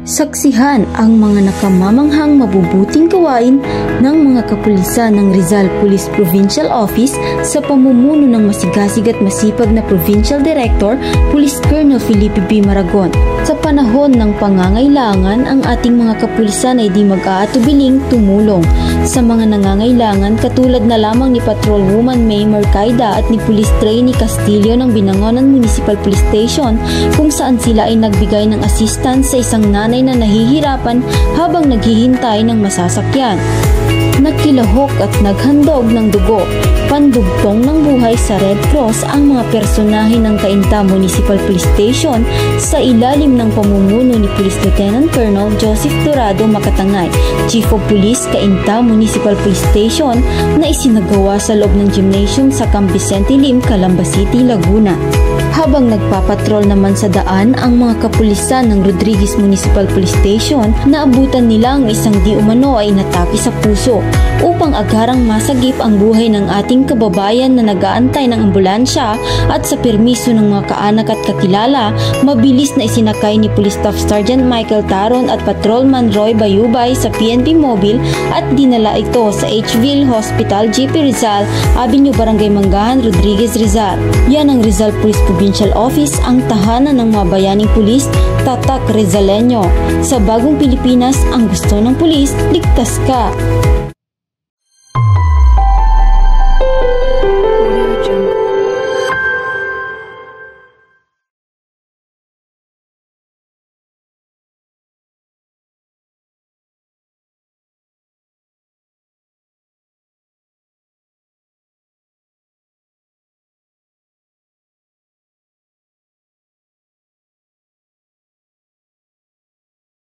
Saksihan ang mga nakamamanghang mabubuting gawain ng mga kapulisan ng Rizal Police Provincial Office sa pamumuno ng masigasig at masipag na Provincial Director, Police Colonel Felipe B. Maragon. Sa panahon ng pangangailangan, ang ating mga kapulisan ay di mag-aatubiling tumulong sa mga nangangailangan katulad na lamang ni Patrolwoman May Mercaida at ni Police Trainee Castillo ng Binangonan Municipal Police Station kung saan sila ay nagbigay ng assistance sa isang nanay na nahihirapan habang naghihintay ng masasakyan. Nakilahok at naghandog ng dugo, pandugtong ng buhay sa Red Cross ang mga personahe ng Cainta Municipal Police Station sa ilalim ng pamumuno ni Police Lieutenant Colonel Joseph Dorado Makatangay, Chief of Police Cainta Municipal Police Station na isinagawa sa loob ng gymnasium sa Camp Vicente Lim, Calamba City, Laguna. Habang nagpapatrol naman sa daan ang mga kapulisan ng Rodriguez Municipal Police Station, naabutan nila ang isang di umano ay inatake sa puso upang agarang masagip ang buhay ng ating kababayan na nag-aantay ng ambulansya at sa permiso ng mga kaanak at kakilala, mabilis na isinakay ni Police Staff Sergeant Michael Taron at Patrolman Roy Bayubay sa PNP Mobile at dinala ito sa H-Ville Hospital, GP Rizal, Avenue Barangay Manggahan, Rodriguez, Rizal. Yan ang Rizal Police Provincial Office, ang tahanan ng mga bayaning pulis, tatak Rizaleño. Sa bagong Pilipinas, ang gusto ng pulis, ligtas ka.